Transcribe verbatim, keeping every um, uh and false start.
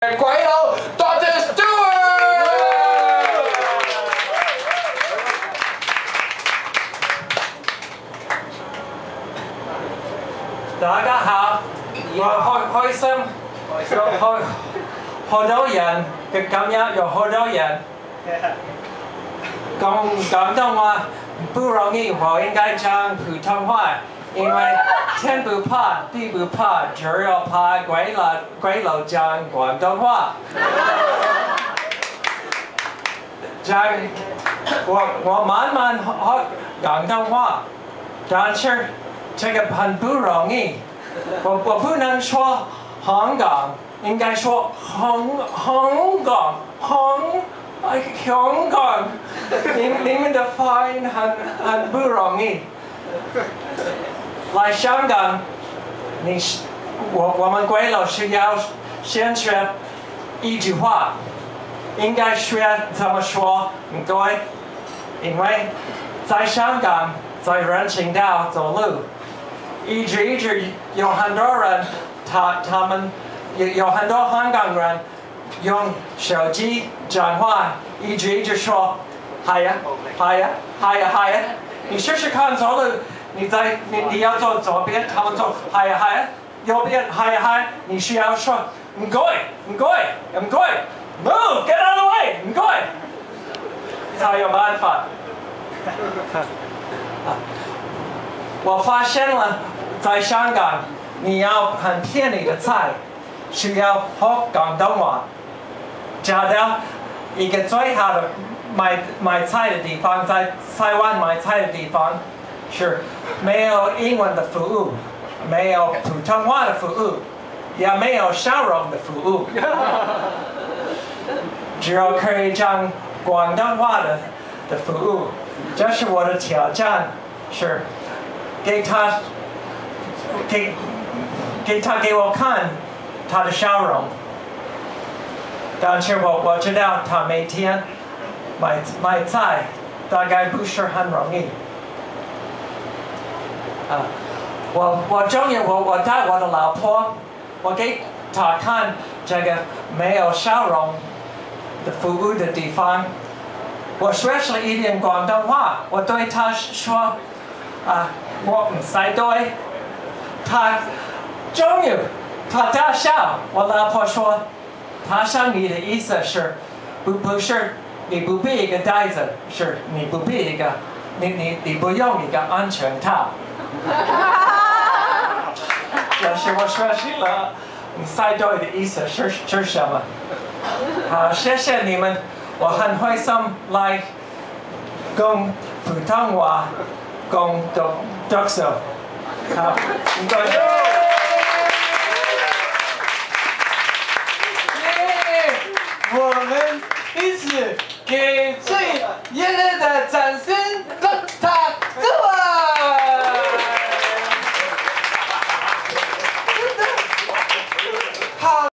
鬼佬，Doctor Stewart。 大家好，我開開心，有好好多人嘅今日有好多人講廣東話不容易，我應該講普通話，因為天不怕地不怕，只有怕鬼佬鬼佬講廣東話。講我我慢慢學廣東話，但是這個很不容易，我我不能說香港，應該說香香港香香港，你你們的發音很很不容易。來香港，你我我們鬼佬是要先學一句話，應該學怎麼說，對，因為在香港在人行道走路。一直一直有很多人，他他們有有很多香港人用手機講話，一直一直說，係呀，係呀，係呀，係呀。你試試看走路，你在你你要走左邊，他們走係呀係呀，右邊係呀係呀。你需要說唔該唔該唔該 ，move get out of the way 唔該，才有辦法。我發現了。在香港，你要很便宜的菜，需要學廣東話。找到一個最好的買買菜的地方，在台灣買菜的地方，是沒有英文的服務，沒有普通話的服務，也沒有笑容的服務，只有可以講廣東話的的服務。這是我的挑戰，是給他。給給他給我看他的笑容，但是我我知道他每天買買菜大概不是很容易。啊，我我終於我我帶我的老婆，我給她看這個沒有笑容的服務的地方，我學了一點廣東話，我對她說啊，我唔使對。他終於，他大笑。我老婆說：“他想你的意思是，不不是你不必一個袋子，是你不必一個，你你你不用一個安全套。”這是我學習了你猜對的意思是是什麼？好，謝謝你們，我很開心來講普通話，講讀讀書。好，唔該。 我們一起給最熱烈的掌聲！